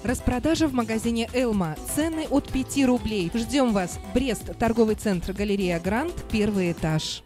Распродажа в магазине «Элма». Цены от 5 рублей. Ждем вас. Брест. Торговый центр «Галерея Гранд». Первый этаж.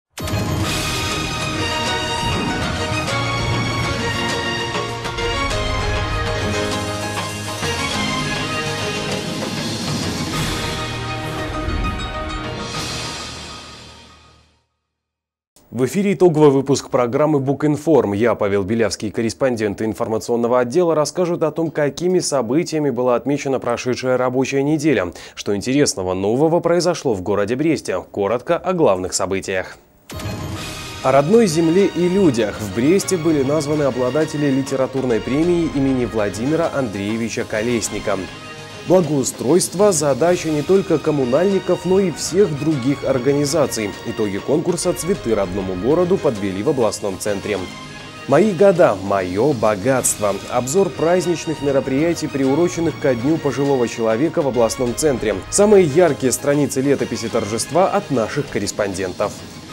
В эфире итоговый выпуск программы «Букинформ». Я, Павел Белявский, корреспондент информационного отдела, расскажут о том, какими событиями была отмечена прошедшая рабочая неделя. Что интересного нового произошло в городе Бресте. Коротко о главных событиях. О родной земле и людях. В Бресте были названы обладатели литературной премии имени Владимира Андреевича Колесника. Благоустройство – задача не только коммунальников, но и всех других организаций. Итоги конкурса «Цветы родному городу» подвели в областном центре. «Мои года. Мое богатство». Обзор праздничных мероприятий, приуроченных ко Дню пожилого человека в областном центре. Самые яркие страницы летописи торжества от наших корреспондентов.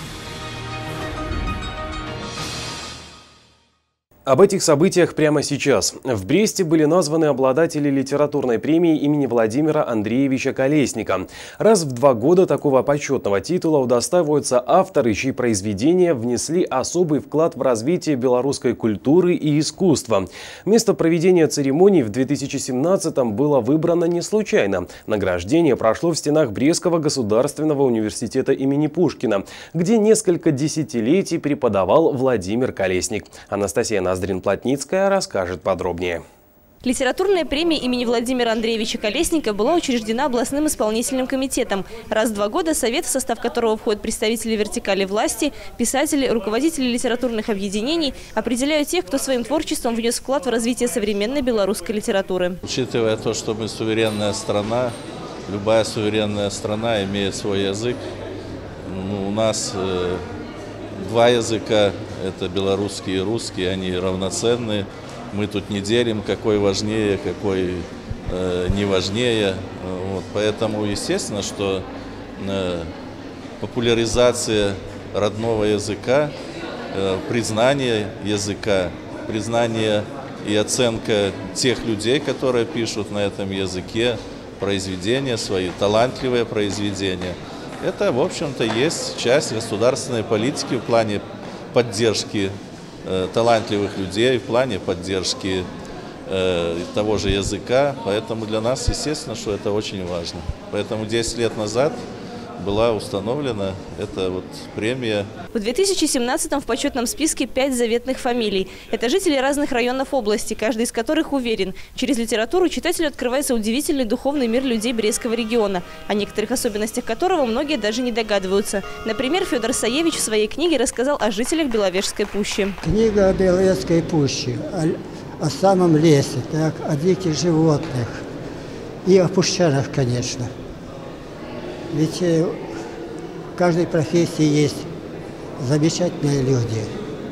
Об этих событиях прямо сейчас. В Бресте были названы обладатели литературной премии имени Владимира Андреевича Колесника. Раз в 2 года такого почетного титула удостаиваются авторы, чьи произведения внесли особый вклад в развитие белорусской культуры и искусства. Место проведения церемонии в 2017-м было выбрано не случайно. Награждение прошло в стенах Брестского государственного университета имени Пушкина, где несколько десятилетий преподавал Владимир Колесник. Анастасия Ноздрин-Плотницкая расскажет подробнее. Литературная премия имени Владимира Андреевича Колесника была учреждена областным исполнительным комитетом. Раз в 2 года совет, в состав которого входят представители вертикали власти, писатели, руководители литературных объединений, определяют тех, кто своим творчеством внес вклад в развитие современной белорусской литературы. Учитывая то, что мы суверенная страна, любая суверенная страна имеет свой язык. У нас 2 языка. Это белорусский и русский, они равноценны. Мы тут не делим, какой важнее, какой не важнее. Вот. Поэтому, естественно, что популяризация родного языка, признание языка, признание и оценка тех людей, которые пишут на этом языке произведения свои, талантливые произведения, это, в общем-то, есть часть государственной политики в плане поддержки талантливых людей, в плане поддержки того же языка. Поэтому для нас, естественно, что это очень важно. Поэтому 10 лет назад была установлена эта премия. В 2017-м в почетном списке 5 заветных фамилий. Это жители разных районов области, каждый из которых уверен, через литературу читателю открывается удивительный духовный мир людей Брестского региона, о некоторых особенностях которого многие даже не догадываются. Например, Федор Саевич в своей книге рассказал о жителях Беловежской пущи. Книга о Беловежской пуще, о самом лесе, так, о диких животных и о пущанах, конечно. Ведь в каждой профессии есть замечательные люди,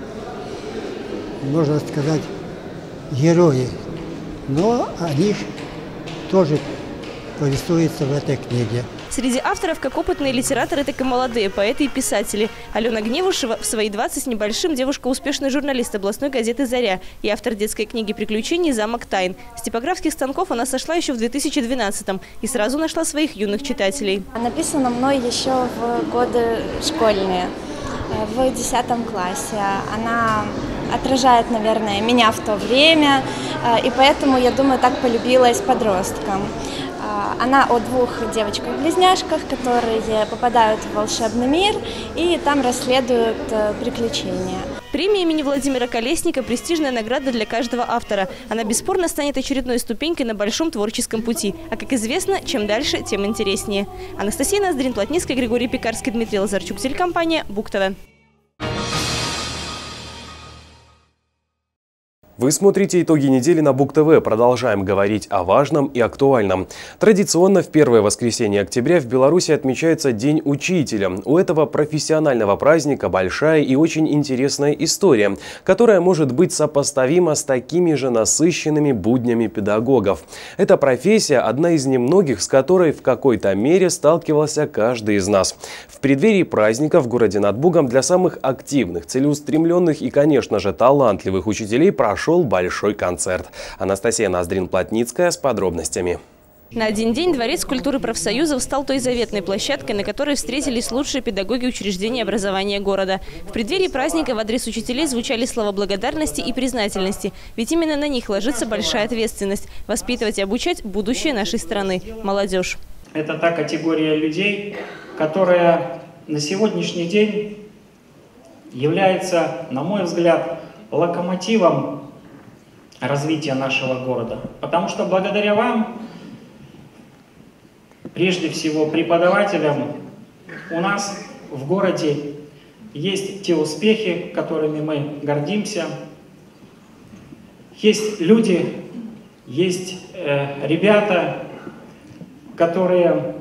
можно сказать, герои, но о них тоже повествуется в этой книге. Среди авторов как опытные литераторы, так и молодые поэты и писатели. Алена Гневушева в свои 20 с небольшим девушка успешный журналист областной газеты «Заря» и автор детской книги приключений «Замок тайн». С типографских станков она сошла еще в 2012-м и сразу нашла своих юных читателей. Написано мной еще в годы школьные, в 10 классе. Она отражает, наверное, меня в то время, и поэтому, я думаю, так полюбилась подросткам. Она о 2 девочках-близняшках, которые попадают в волшебный мир и там расследуют приключения. Премия имени Владимира Колесника – престижная награда для каждого автора. Она бесспорно станет очередной ступенькой на большом творческом пути. А как известно, чем дальше, тем интереснее. Анастасия Ноздрин-Плотницкая, Григорий Пекарский, Дмитрий Лазарчук, телекомпания «Бук-ТВ». Вы смотрите итоги недели на Бук-ТВ. Продолжаем говорить о важном и актуальном. Традиционно в первое воскресенье октября в Беларуси отмечается День учителя. У этого профессионального праздника большая и очень интересная история, которая может быть сопоставима с такими же насыщенными буднями педагогов. Эта профессия – одна из немногих, с которой в какой-то мере сталкивался каждый из нас. В преддверии праздника в городе над Бугом для самых активных, целеустремленных и, конечно же, талантливых учителей прошел прошел большой концерт. Анастасия Ноздрин-Плотницкая с подробностями. На один день Дворец культуры профсоюзов стал той заветной площадкой, на которой встретились лучшие педагоги учреждений образования города. В преддверии праздника в адрес учителей звучали слова благодарности и признательности, ведь именно на них ложится большая ответственность – воспитывать и обучать будущее нашей страны – молодежь. Это та категория людей, которая на сегодняшний день является, на мой взгляд, локомотивом развития нашего города. Потому что благодаря вам, прежде всего преподавателям, у нас в городе есть те успехи, которыми мы гордимся. Есть люди, есть ребята, которые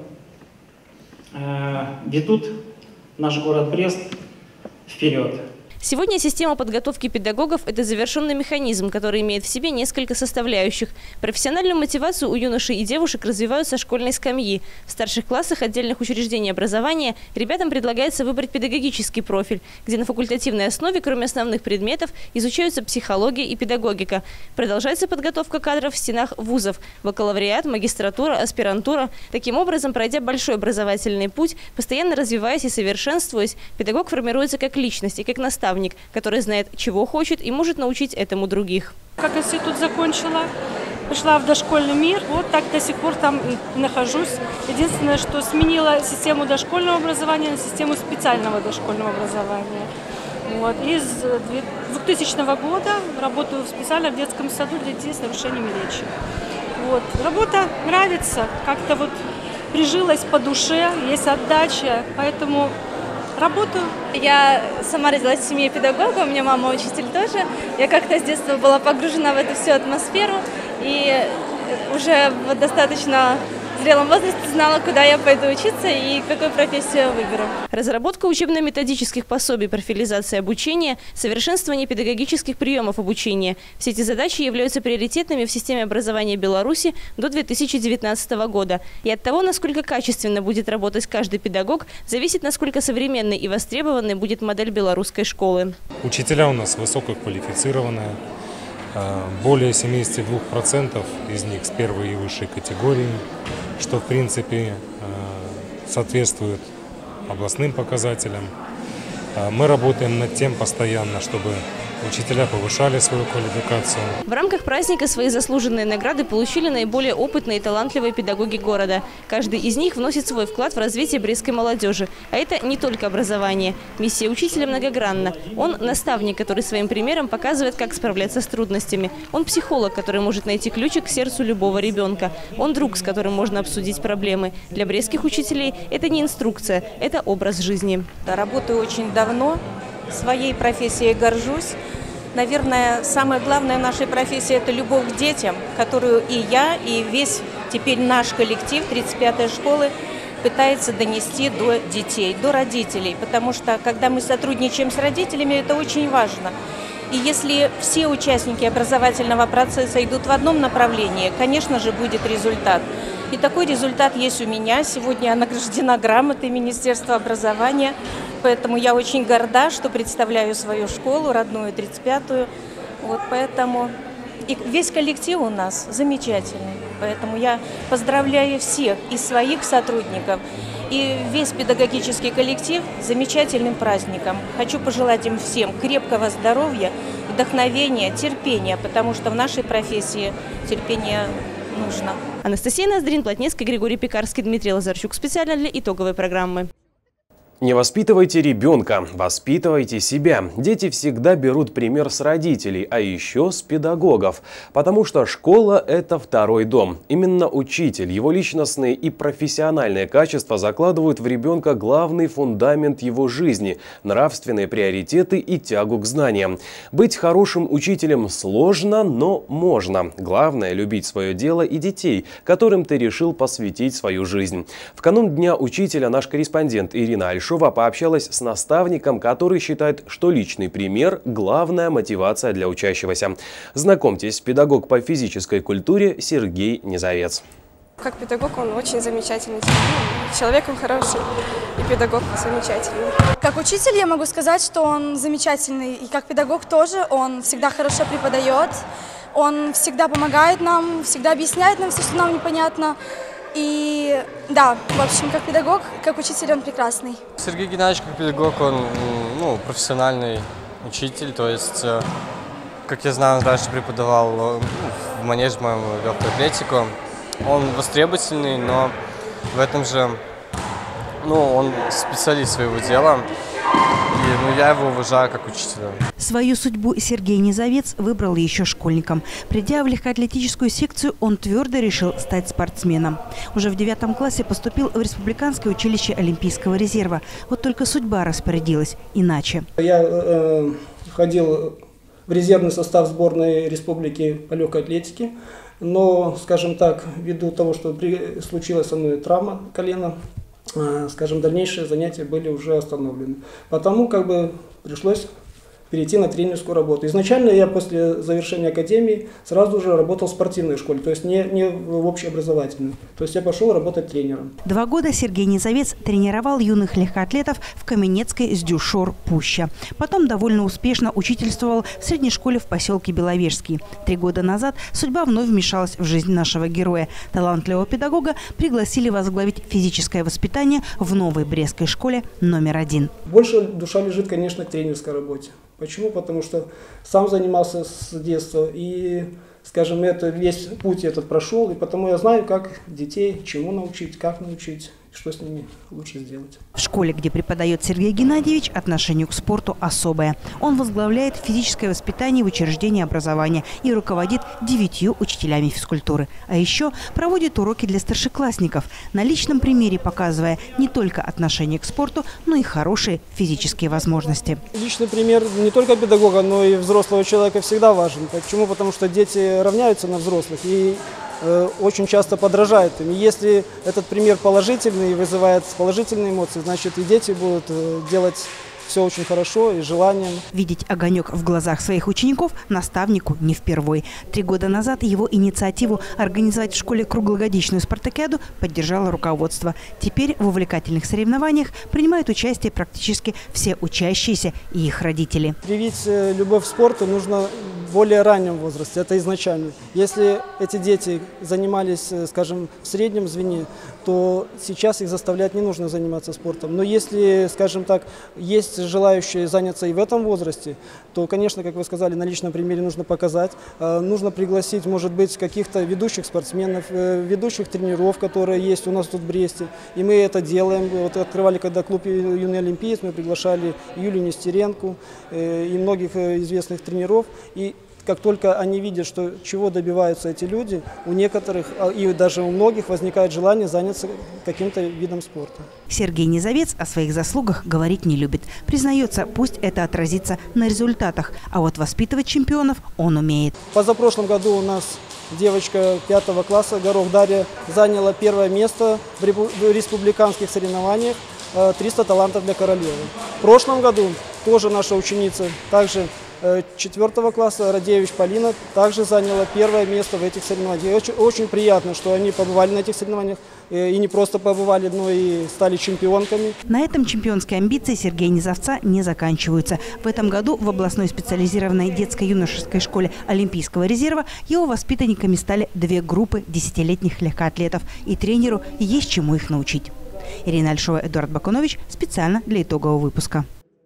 ведут наш город Брест вперед. Сегодня система подготовки педагогов – это завершенный механизм, который имеет в себе несколько составляющих. Профессиональную мотивацию у юношей и девушек развивают со школьной скамьи. В старших классах отдельных учреждений образования ребятам предлагается выбрать педагогический профиль, где на факультативной основе, кроме основных предметов, изучаются психология и педагогика. Продолжается подготовка кадров в стенах вузов – бакалавриат, магистратура, аспирантура. Таким образом, пройдя большой образовательный путь, постоянно развиваясь и совершенствуясь, педагог формируется как личность и как наставник, который знает, чего хочет и может научить этому других. Как институт закончила, пришла в дошкольный мир, вот так до сих пор там и нахожусь. Единственное, что сменила систему дошкольного образования на систему специального дошкольного образования. Вот. И с 2000 года работаю специально в детском саду для детей с нарушениями речи. Вот. Работа нравится, как-то вот прижилась по душе, есть отдача, поэтому работаю. Я сама родилась в семье педагога, у меня мама учитель тоже. Я как-то с детства была погружена в эту всю атмосферу и уже в достаточно зрелом возрасте знала, куда я пойду учиться и какую профессию я выберу. Разработка учебно-методических пособий, профилизация обучения, совершенствование педагогических приемов обучения. Все эти задачи являются приоритетными в системе образования Беларуси до 2019 года. И от того, насколько качественно будет работать каждый педагог, зависит, насколько современной и востребованной будет модель белорусской школы. Учителя у нас высококвалифицированные. Более 72% из них с первой и высшей категории, что в принципе соответствует областным показателям. Мы работаем над тем постоянно, чтобы учителя повышали свою квалификацию. В рамках праздника свои заслуженные награды получили наиболее опытные и талантливые педагоги города. Каждый из них вносит свой вклад в развитие брестской молодежи. А это не только образование. Миссия учителя многогранна. Он наставник, который своим примером показывает, как справляться с трудностями. Он психолог, который может найти ключик к сердцу любого ребенка. Он друг, с которым можно обсудить проблемы. Для брестских учителей это не инструкция, это образ жизни. Работаю очень давно. Своей профессией горжусь. Наверное, самое главное в нашей профессии – это любовь к детям, которую и я, и весь теперь наш коллектив 35-й школы пытается донести до детей, до родителей. Потому что, когда мы сотрудничаем с родителями, это очень важно. И если все участники образовательного процесса идут в одном направлении, конечно же, будет результат. И такой результат есть у меня. Сегодня я награждена грамотой Министерства образования. Поэтому я очень горда, что представляю свою школу, родную 35-ю. Вот поэтому и весь коллектив у нас замечательный. Поэтому я поздравляю всех и своих сотрудников, и весь педагогический коллектив с замечательным праздником. Хочу пожелать им всем крепкого здоровья, вдохновения, терпения, потому что в нашей профессии терпение нужно. Анастасия Ноздрин-Плотницкая, Григорий Пекарский, Дмитрий Лазарчук. Специально для итоговой программы. Не воспитывайте ребенка, воспитывайте себя. Дети всегда берут пример с родителей, а еще с педагогов. Потому что школа – это второй дом. Именно учитель, его личностные и профессиональные качества закладывают в ребенка главный фундамент его жизни – нравственные приоритеты и тягу к знаниям. Быть хорошим учителем сложно, но можно. Главное – любить свое дело и детей, которым ты решил посвятить свою жизнь. В канун Дня учителя наш корреспондент Ирина Альшова пообщалась с наставником, который считает, что личный пример – главная мотивация для учащегося. Знакомьтесь, педагог по физической культуре Сергей Низовец. Как педагог он очень замечательный. Человек он хороший и педагог замечательный. Как учитель я могу сказать, что он замечательный. И как педагог тоже. Он всегда хорошо преподает. Он всегда помогает нам, всегда объясняет нам все, что нам непонятно. И да, в общем, как педагог, как учитель он прекрасный. Сергей Геннадьевич как педагог, он профессиональный учитель. То есть, как я знаю, он раньше преподавал в манеже, по-моему, легкую атлетику. Он востребовательный, но в этом же, он специалист своего дела, и я его уважаю как учителя. Свою судьбу Сергей Низовец выбрал еще школьником. Придя в легкоатлетическую секцию, он твердо решил стать спортсменом. Уже в 9 классе поступил в Республиканское училище Олимпийского резерва. Вот только судьба распорядилась иначе. Я ходил в резервный состав сборной республики по легкой атлетике. Но, скажем так, ввиду того, что случилась со мной травма колена, скажем, дальнейшие занятия были уже остановлены. Потому пришлось перейти на тренерскую работу. Изначально я после завершения академии сразу же работал в спортивной школе, то есть не в общеобразовательной. То есть я пошел работать тренером. 2 года Сергей Низовец тренировал юных легкоатлетов в Каменецкой Сдюшор Пуща. Потом довольно успешно учительствовал в средней школе в поселке Беловежский. 3 года назад судьба вновь вмешалась в жизнь нашего героя. Талантливого педагога пригласили возглавить физическое воспитание в новой Брестской школе номер 1. Больше душа лежит, конечно, к тренерской работе. Почему? Потому что сам занимался с детства и, скажем, весь путь этот прошел, и потому я знаю, как детей чему научить, как научить, что с ними лучше сделать. В школе, где преподает Сергей Геннадьевич, отношение к спорту особое. Он возглавляет физическое воспитание в учреждении образования и руководит 9 учителями физкультуры. А еще проводит уроки для старшеклассников, на личном примере показывая не только отношение к спорту, но и хорошие физические возможности. Личный пример не только педагога, но и взрослого человека всегда важен. Почему? Потому что дети равняются на взрослых и очень часто подражают им. И если этот пример положительный и вызывает положительные эмоции, значит и дети будут делать все очень хорошо и желанием. Видеть огонек в глазах своих учеников наставнику не впервой. 3 года назад его инициативу организовать в школе круглогодичную спартакиаду поддержало руководство. Теперь в увлекательных соревнованиях принимают участие практически все учащиеся и их родители. Привить любовь к спорту нужно в более раннем возрасте, это изначально. Если эти дети занимались, скажем, в среднем звене, то сейчас их заставлять не нужно заниматься спортом. Но если, скажем так, есть желающие заняться и в этом возрасте, то, конечно, как вы сказали, на личном примере нужно показать. Нужно пригласить, может быть, каких-то ведущих спортсменов, ведущих тренеров, которые есть у нас тут в Бресте. И мы это делаем. Вот открывали, когда клуб «Юный олимпиец», мы приглашали Юлию Нестеренко и многих известных тренеров. И как только они видят, что чего добиваются эти люди, у некоторых и даже у многих возникает желание заняться каким-то видом спорта. Сергей Низовец о своих заслугах говорить не любит. Признается, пусть это отразится на результатах, а вот воспитывать чемпионов он умеет. Позапрошлом году у нас девочка 5 класса, Горох Дарья, заняла 1 место в республиканских соревнованиях 300 талантов для королевы. В прошлом году тоже наша ученица, также 4 класса, Радевич Полина, также заняла 1 место в этих соревнованиях. Очень приятно, что они побывали на этих соревнованиях. И не просто побывали, но и стали чемпионками. На этом чемпионские амбиции Сергея Низовца не заканчиваются. В этом году в областной специализированной детско-юношеской школе Олимпийского резерва его воспитанниками стали 2 группы 10-летних легкоатлетов. И тренеру есть чему их научить. Ирина Альшова, Эдуард Бакунович. Специально для итогового выпуска.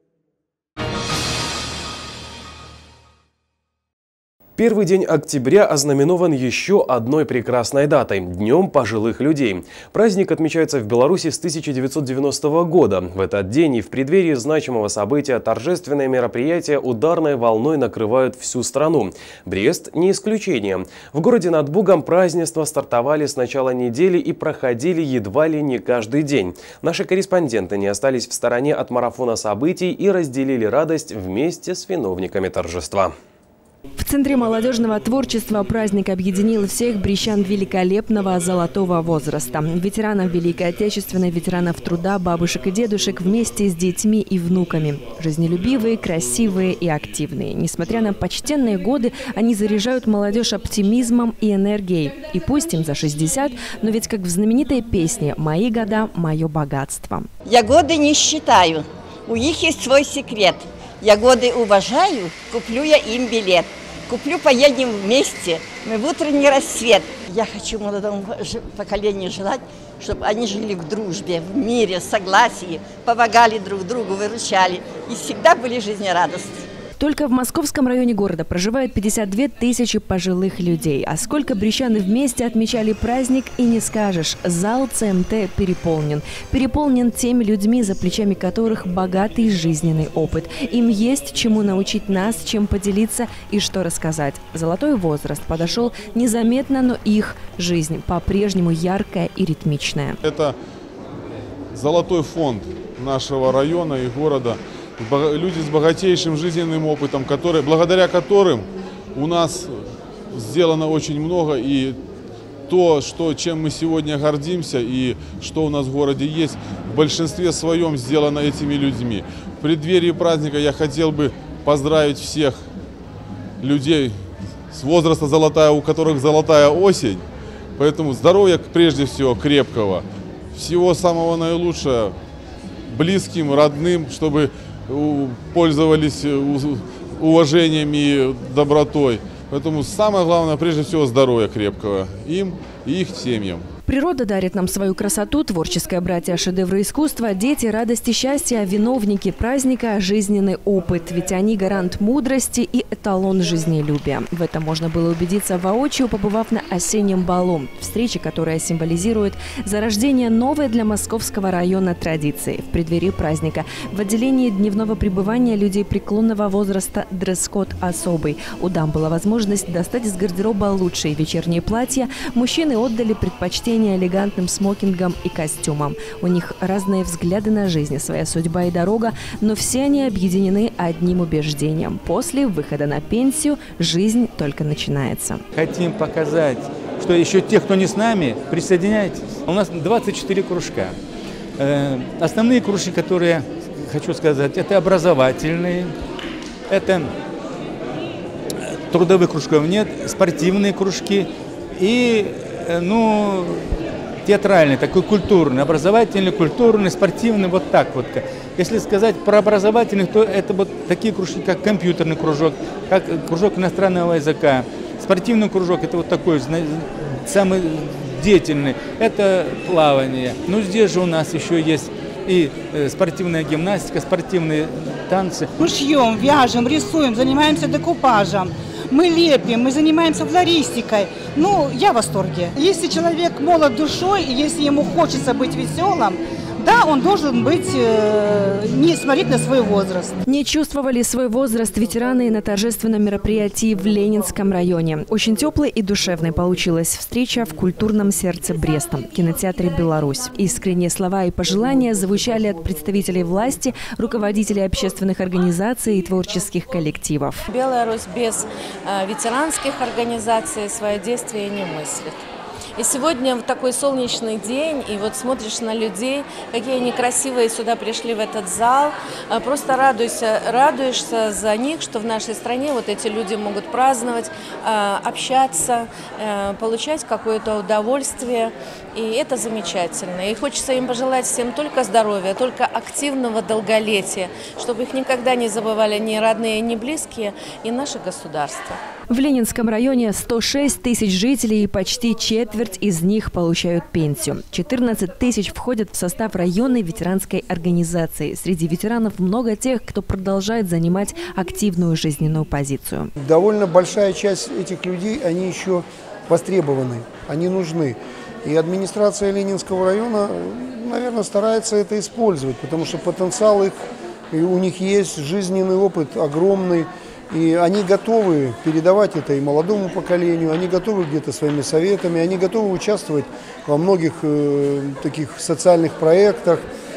Первый день октября ознаменован еще одной прекрасной датой – Днем пожилых людей. Праздник отмечается в Беларуси с 1990 года. В этот день и в преддверии значимого события торжественные мероприятия ударной волной накрывают всю страну. Брест не исключение. В городе над Бугом празднества стартовали с начала недели и проходили едва ли не каждый день. Наши корреспонденты не остались в стороне от марафона событий и разделили радость вместе с виновниками торжества. В Центре молодежного творчества праздник объединил всех брестян великолепного золотого возраста. Ветеранов Великой Отечественной, ветеранов труда, бабушек и дедушек вместе с детьми и внуками. Жизнелюбивые, красивые и активные. Несмотря на почтенные годы, они заряжают молодежь оптимизмом и энергией. И пусть им за 60, но ведь как в знаменитой песне «Мои года – мое богатство». Я годы не считаю, у них есть свой секрет. Я годы уважаю, куплю я им билет. Куплю, поедем вместе, мы в утренний рассвет. Я хочу молодому поколению желать, чтобы они жили в дружбе, в мире, в согласии, помогали друг другу, выручали и всегда были жизнерадостны. Только в московском районе города проживает 52 тысячи пожилых людей. А сколько брестчан вместе отмечали праздник, и не скажешь. Зал ЦМТ переполнен. Переполнен теми людьми, за плечами которых богатый жизненный опыт. Им есть чему научить нас, чем поделиться и что рассказать. Золотой возраст подошел незаметно, но их жизнь по-прежнему яркая и ритмичная. Это золотой фонд нашего района и города. Люди с богатейшим жизненным опытом, благодаря которым у нас сделано очень много. И то, чем мы сегодня гордимся и что у нас в городе есть, в большинстве своем сделано этими людьми. В преддверии праздника я хотел бы поздравить всех людей с возраста золотая, у которых золотая осень. Поэтому здоровья прежде всего крепкого, всего самого наилучшего близким, родным, чтобы пользовались уважением и добротой. Поэтому самое главное, прежде всего, здоровья крепкого им и их семьям. Природа дарит нам свою красоту, творческое братья, шедевры искусства, дети, радости, счастья, виновники праздника, жизненный опыт. Ведь они гарант мудрости и эталон жизнелюбия. В этом можно было убедиться воочию, побывав на осеннем балу. Встрече, которая символизирует зарождение новой для московского района традиции. В преддверии праздника в отделении дневного пребывания людей преклонного возраста дресс-код особый. У дам была возможность достать из гардероба лучшие вечерние платья. Мужчины отдали предпочтение элегантным смокингам и костюмам. У них разные взгляды на жизнь, своя судьба и дорога, но все они объединены одним убеждением. После выхода на пенсию жизнь только начинается. Хотим показать, что еще те, кто не с нами, присоединяйтесь. У нас 24 кружка. Основные кружки, которые, хочу сказать, это образовательные, это трудовых кружков нет, спортивные кружки и театральный, такой культурный, образовательный, культурный, спортивный, вот так вот. Если сказать про образовательных, то это вот такие кружки, как компьютерный кружок, как кружок иностранного языка. Спортивный кружок, это вот такой самый деятельный, это плавание. Но здесь же у нас еще есть и спортивная гимнастика, спортивные танцы. Мы шьем, вяжем, рисуем, занимаемся декупажем. Мы лепим, мы занимаемся флористикой. Я в восторге. Если человек молод душой, и если ему хочется быть веселым, да, он должен быть, не смотреть на свой возраст. Не чувствовали свой возраст ветераны на торжественном мероприятии в Ленинском районе. Очень теплой и душевной получилась встреча в культурном сердце Бреста, кинотеатре «Беларусь». Искренние слова и пожелания звучали от представителей власти, руководителей общественных организаций и творческих коллективов. Беларусь без ветеранских организаций свое действие не мыслит. И сегодня в такой солнечный день, и вот смотришь на людей, какие они красивые сюда пришли в этот зал, просто радуешься за них, что в нашей стране вот эти люди могут праздновать, общаться, получать какое-то удовольствие, и это замечательно. И хочется им пожелать всем только здоровья, только активного долголетия, чтобы их никогда не забывали ни родные, ни близкие, и наше государство. В Ленинском районе 106 тысяч жителей, и почти четверть из них получают пенсию. 14 тысяч входят в состав районной ветеранской организации. Среди ветеранов много тех, кто продолжает занимать активную жизненную позицию. Довольно большая часть этих людей, они еще востребованы, они нужны. И администрация Ленинского района, наверное, старается это использовать, потому что потенциал их, у них есть, жизненный опыт огромный. И они готовы передавать это и молодому поколению, они готовы где-то своими советами, они готовы участвовать во многих таких социальных проектах.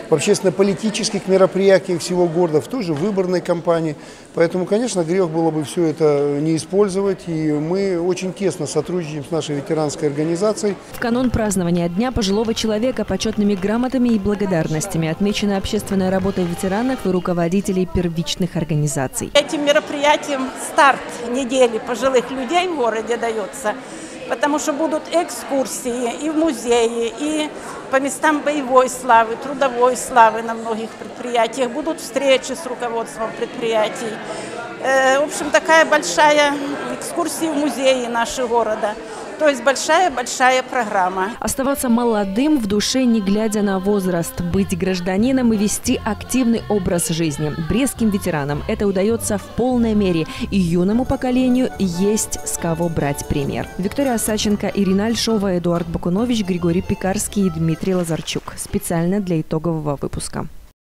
в общественно-политических мероприятиях всего города, в той же выборной кампании. Поэтому, конечно, грех было бы все это не использовать, и мы очень тесно сотрудничаем с нашей ветеранской организацией. В канун празднования Дня пожилого человека почетными грамотами и благодарностями отмечена общественная работа ветеранов и руководителей первичных организаций. Этим мероприятием старт недели пожилых людей в городе дается, потому что будут экскурсии и в музее, и по местам боевой славы, трудовой славы на многих предприятиях, будут встречи с руководством предприятий. В общем, такая большая экскурсия в музеи нашего города. То есть большая программа. Оставаться молодым в душе, не глядя на возраст, быть гражданином и вести активный образ жизни. Брестским ветеранам это удается в полной мере, и юному поколению есть с кого брать пример. Виктория Саченко, Ирина Альшова, Эдуард Бакунович, Григорий Пекарский и Дмитрий Лазарчук. Специально для итогового выпуска.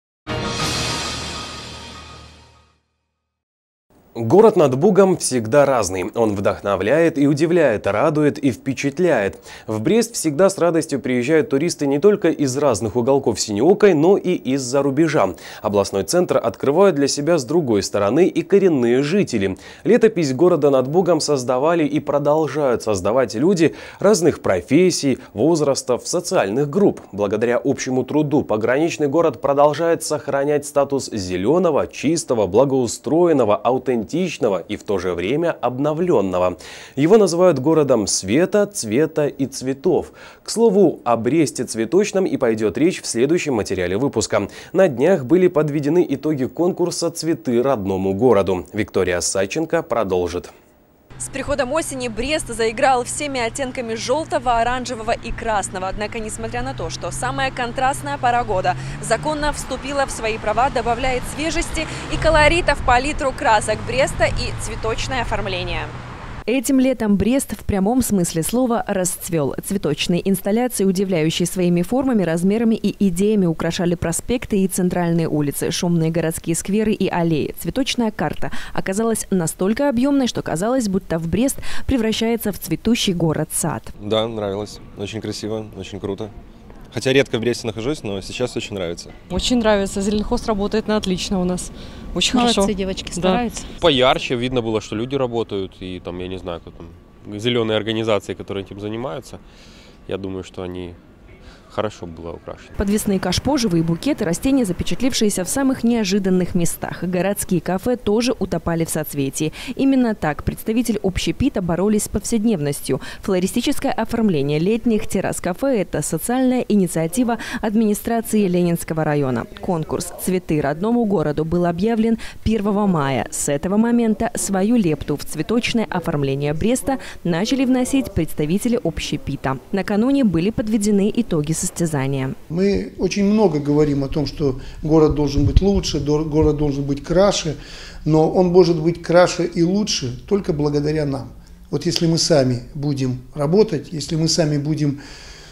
Город над Бугом всегда разный. Он вдохновляет и удивляет, радует и впечатляет. В Брест всегда с радостью приезжают туристы не только из разных уголков Синеокой, но и из-за рубежа. Областной центр открывают для себя с другой стороны и коренные жители. Летопись города над Бугом создавали и продолжают создавать люди разных профессий, возрастов, социальных групп. Благодаря общему труду пограничный город продолжает сохранять статус зеленого, чистого, благоустроенного, аутентичного и в то же время обновленного. Его называют городом света, цвета и цветов. К слову, о Бресте цветочном и пойдет речь в следующем материале выпуска. На днях были подведены итоги конкурса «Цветы родному городу». Виктория Саченко продолжит. С приходом осени Брест заиграл всеми оттенками желтого, оранжевого и красного. Однако, несмотря на то, что самая контрастная пора года законно вступила в свои права, добавляет свежести и колорита в палитру красок Бреста и цветочное оформление. Этим летом Брест в прямом смысле слова расцвел. Цветочные инсталляции, удивляющие своими формами, размерами и идеями, украшали проспекты и центральные улицы, шумные городские скверы и аллеи. Цветочная карта оказалась настолько объемной, что казалось, будто в Брест превращается в цветущий город-сад. Да, нравилось. Очень красиво, очень круто. Хотя редко в Бресте нахожусь, но сейчас очень нравится. Очень нравится. Зеленхоз работает на отлично у нас. Очень молодцы, хорошо. Девочки стараются. Да. Поярче видно было, что люди работают. И там, я не знаю, как там, зеленые организации, которые этим занимаются. Я думаю, что они хорошо было украшено. Подвесные кашпо, живые букеты, растения, запечатлившиеся в самых неожиданных местах. Городские кафе тоже утопали в соцветии. Именно так представители общепита боролись с повседневностью. Флористическое оформление летних террас-кафе – это социальная инициатива администрации Ленинского района. Конкурс «Цветы родному городу» был объявлен 1 мая. С этого момента свою лепту в цветочное оформление Бреста начали вносить представители общепита. Накануне были подведены итоги состязания. Мы очень много говорим о том, что город должен быть лучше, город должен быть краше, но он может быть краше и лучше только благодаря нам. Вот если мы сами будем работать, если мы сами будем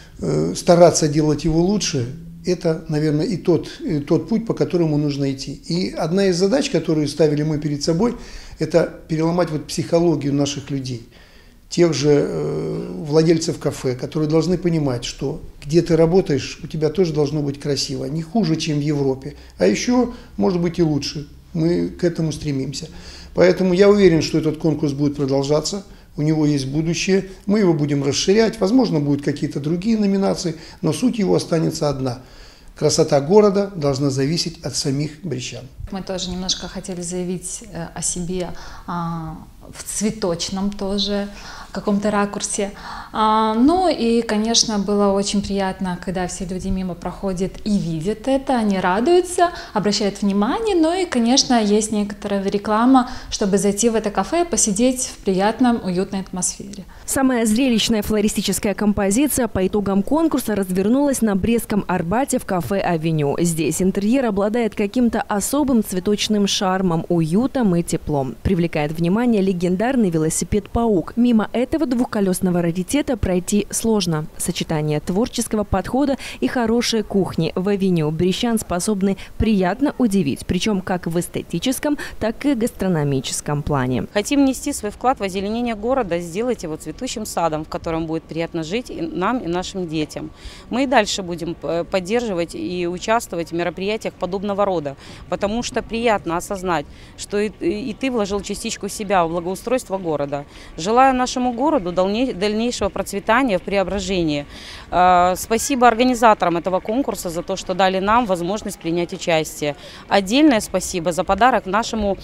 стараться делать его лучше, это, наверное, и тот путь, по которому нужно идти. И одна из задач, которую ставили мы перед собой, это переломать вот психологию наших людей. Тех же владельцев кафе, которые должны понимать, что где ты работаешь, у тебя тоже должно быть красиво, не хуже, чем в Европе, а еще, может быть, и лучше. Мы к этому стремимся. Поэтому я уверен, что этот конкурс будет продолжаться, у него есть будущее, мы его будем расширять, возможно, будут какие-то другие номинации, но суть его останется одна. Красота города должна зависеть от самих брестчан. Мы тоже немножко хотели заявить о себе в цветочном тоже каком-то ракурсе. Ну и, конечно, было очень приятно, когда все люди мимо проходят и видят это, они радуются, обращают внимание, ну и, конечно, есть некоторая реклама, чтобы зайти в это кафе и посидеть в приятном, уютной атмосфере. Самая зрелищная флористическая композиция по итогам конкурса развернулась на Брестском Арбате в кафе «Авеню». Здесь интерьер обладает каким-то особым цветочным шармом, уютом и теплом. Привлекает внимание легендарный легендарный велосипед «Паук». Мимо этого двухколесного раритета пройти сложно. Сочетание творческого подхода и хорошей кухни в авеню брещан способны приятно удивить, причем как в эстетическом, так и гастрономическом плане. Хотим внести свой вклад в озеленение города, сделать его цветущим садом, в котором будет приятно жить и нам, и нашим детям. Мы и дальше будем поддерживать и участвовать в мероприятиях подобного рода, потому что приятно осознать, что и ты вложил частичку себя в благоустройство города. Желаю нашему городу дальнейшего процветания в преображении. Спасибо организаторам этого конкурса за то, что дали нам возможность принять участие. Отдельное спасибо за подарок нашему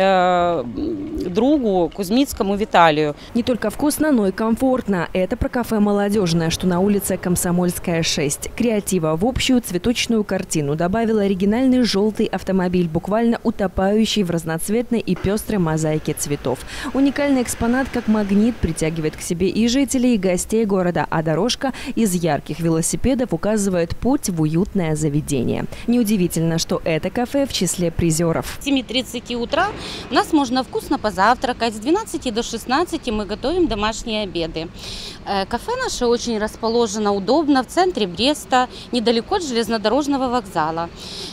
другу Кузьмицкому Виталию. Не только вкусно, но и комфортно. Это про кафе «Молодежное», что на улице Комсомольская, 6. Креатива в общую цветочную картину добавил оригинальный желтый автомобиль, буквально утопающий в разноцветной и пестрой мозаике цветов. Уникальный экспонат как магнит притягивает к себе и жителей, и гостей города, а дорожка из ярких велосипедов указывает путь в уютное заведение. Неудивительно, что это кафе в числе призеров. С 7:30 утра у нас можно вкусно позавтракать, с 12 до 16 мы готовим домашние обеды. Кафе наше очень расположено удобно в центре Бреста, недалеко от железнодорожного вокзала.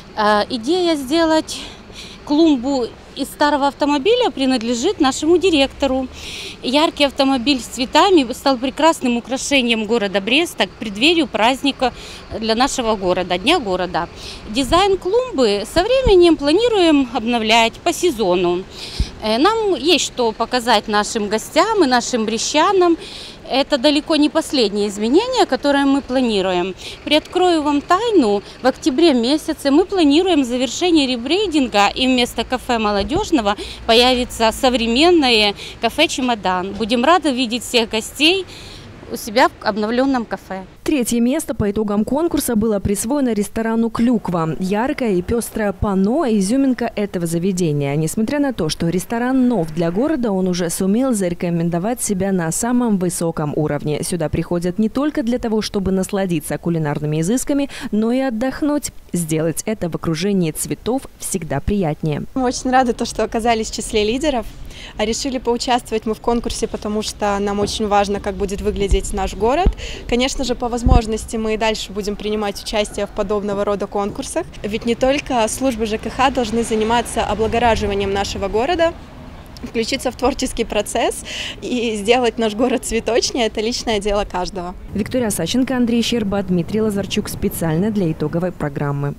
Идея сделать клумбу из старого автомобиля принадлежит нашему директору. Яркий автомобиль с цветами стал прекрасным украшением города Бреста к преддверию праздника для нашего города, Дня города. Дизайн клумбы со временем планируем обновлять по сезону. Нам есть что показать нашим гостям и нашим брещанам. Это далеко не последние изменения, которые мы планируем. Приоткрою вам тайну, в октябре месяце мы планируем завершение ребрейдинга, и вместо кафе «Молодежного» появится современное кафе «Чемодан». Будем рады видеть всех гостей у себя в обновленном кафе. Третье место по итогам конкурса было присвоено ресторану «Клюква». Яркое и пестрое панно – изюминка этого заведения. Несмотря на то, что ресторан нов для города, он уже сумел зарекомендовать себя на самом высоком уровне. Сюда приходят не только для того, чтобы насладиться кулинарными изысками, но и отдохнуть. Сделать это в окружении цветов всегда приятнее. Мы очень рады, что оказались в числе лидеров. Решили поучаствовать мы в конкурсе, потому что нам очень важно, как будет выглядеть наш город. Конечно же, по возможности мы и дальше будем принимать участие в подобного рода конкурсах. Ведь не только службы ЖКХ должны заниматься облагораживанием нашего города, включиться в творческий процесс и сделать наш город цветочнее – это личное дело каждого. Виктория Саченко, Андрей Щерба, Дмитрий Лазарчук специально для итоговой программы.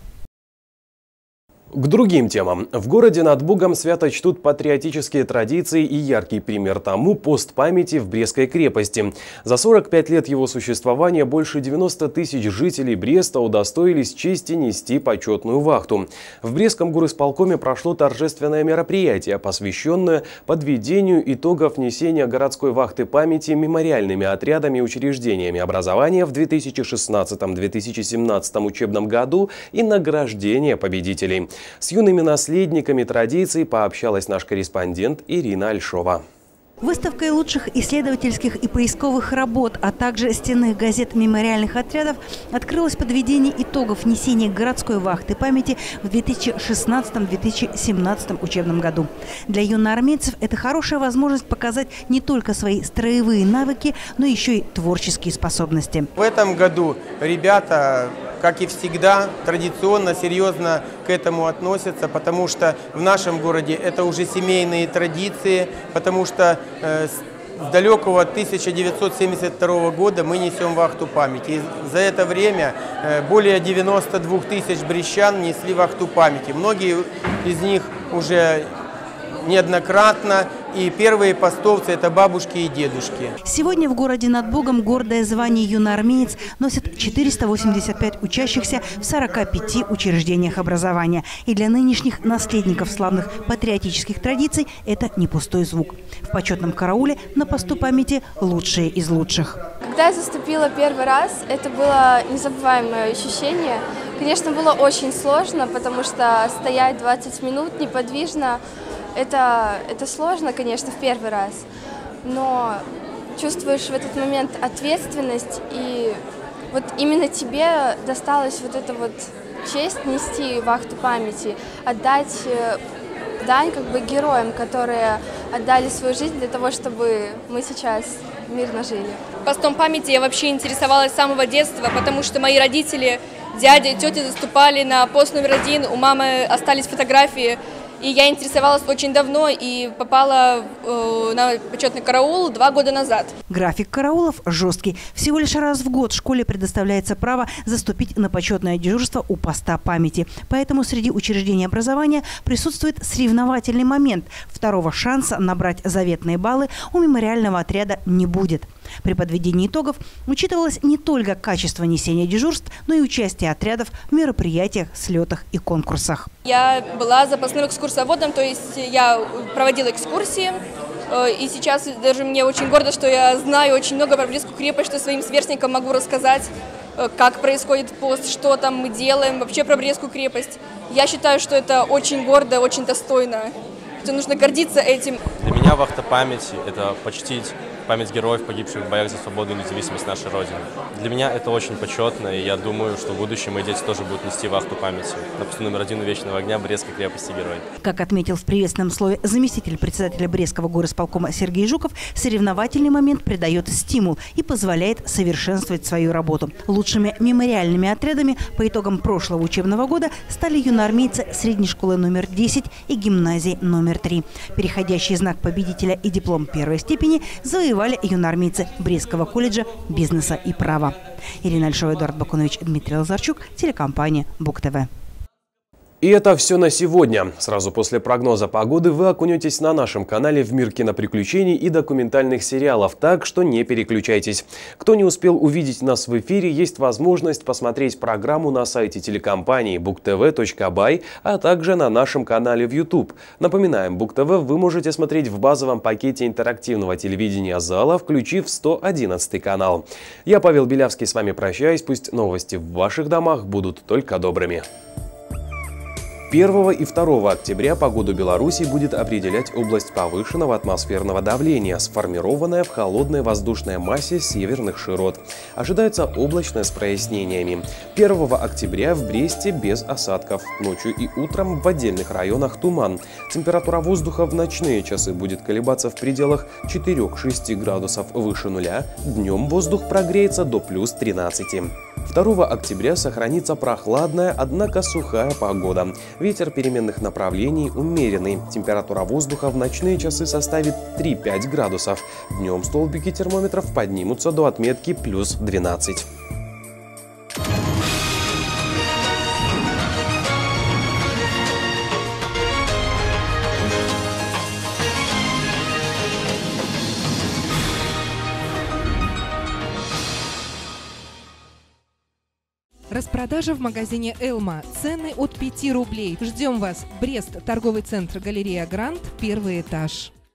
К другим темам. В городе над Бугом свято чтут патриотические традиции, и яркий пример тому – пост памяти в Брестской крепости. За 45 лет его существования больше 90 тысяч жителей Бреста удостоились чести нести почетную вахту. В Брестском горисполкоме прошло торжественное мероприятие, посвященное подведению итогов несения городской вахты памяти мемориальными отрядами и учреждениями образования в 2016-2017 учебном году и награждение победителей. С юными наследниками традиций пообщалась наш корреспондент Ирина Альшова. Выставкой лучших исследовательских и поисковых работ, а также стенных газет мемориальных отрядов открылось подведение итогов несения городской вахты памяти в 2016-2017 учебном году. Для юноармейцев это хорошая возможность показать не только свои строевые навыки, но еще и творческие способности. В этом году ребята, как и всегда, традиционно, серьезно к этому относятся, потому что в нашем городе это уже семейные традиции, потому что с далекого 1972 года мы несем вахту памяти. И за это время более 92 тысяч брестчан несли вахту памяти. Многие из них уже неоднократно, и первые постовцы – это бабушки и дедушки. Сегодня в городе над Бугом гордое звание юноармеец носит 485 учащихся в 45 учреждениях образования. И для нынешних наследников славных патриотических традиций это не пустой звук. В почетном карауле на посту памяти лучшие из лучших. Когда я заступила первый раз, это было незабываемое ощущение. Конечно, было очень сложно, потому что стоять 20 минут неподвижно – это сложно, конечно, в первый раз, но чувствуешь в этот момент ответственность, и вот именно тебе досталась вот эта вот честь нести вахту памяти, отдать дань как бы героям, которые отдали свою жизнь для того, чтобы мы сейчас мирно жили. Постом памяти я вообще интересовалась с самого детства, потому что мои родители, дядя и тетя заступали на пост номер 1, у мамы остались фотографии. И я интересовалась очень давно и попала на почетный караул 2 года назад. График караулов жесткий. Всего лишь раз в год школе предоставляется право заступить на почетное дежурство у поста памяти. Поэтому среди учреждений образования присутствует соревновательный момент. Второго шанса набрать заветные баллы у мемориального отряда не будет. При подведении итогов учитывалось не только качество несения дежурств, но и участие отрядов в мероприятиях, слетах и конкурсах. Я была запасным экскурсоводом, то есть я проводила экскурсии. И сейчас даже мне очень гордо, что я знаю очень много про Брестскую крепость, что своим сверстникам могу рассказать, как происходит пост, что там мы делаем, вообще про Брестскую крепость. Я считаю, что это очень гордо, очень достойно, что нужно гордиться этим. Для меня вахта памяти – это почтить память героев, погибших в боях за свободу и независимость нашей Родины. Для меня это очень почетно, и я думаю, что в будущем мои дети тоже будут нести вахту памяти на посту номер 1 у Вечного огня Брестской крепости «Герой». Как отметил в приветственном слове заместитель председателя Брестского горисполкома Сергей Жуков, соревновательный момент придает стимул и позволяет совершенствовать свою работу. Лучшими мемориальными отрядами по итогам прошлого учебного года стали юноармейцы средней школы номер 10 и гимназии номер 3. Переходящий знак победителя и диплом первой степени завоевали юноармейцы Брестского колледжа бизнеса и права. Ирина Альшова, Эдуард Бакунович, Дмитрий Лазарчук, телекомпания БуК-ТВ. И это все на сегодня. Сразу после прогноза погоды вы окунетесь на нашем канале в мир киноприключений и документальных сериалов, так что не переключайтесь. Кто не успел увидеть нас в эфире, есть возможность посмотреть программу на сайте телекомпании buktv.by, а также на нашем канале в YouTube. Напоминаем, БуК-ТВ вы можете смотреть в базовом пакете интерактивного телевидения зала, включив 111 канал. Я, Павел Белявский, с вами прощаюсь. Пусть новости в ваших домах будут только добрыми. 1 и 2 октября погоду Беларуси будет определять область повышенного атмосферного давления, сформированная в холодной воздушной массе северных широт. Ожидается облачно с прояснениями. 1 октября в Бресте без осадков. Ночью и утром в отдельных районах туман. Температура воздуха в ночные часы будет колебаться в пределах 4-6 градусов выше нуля. Днем воздух прогреется до плюс 13. 2 октября сохранится прохладная, однако сухая погода. Ветер переменных направлений умеренный. Температура воздуха в ночные часы составит 3-5 градусов. Днем столбики термометров поднимутся до отметки плюс 12. Распродажа в магазине «Элма». Цены от 5 рублей. Ждем вас. Брест. Торговый центр «Галерея Гранд», 1-й этаж.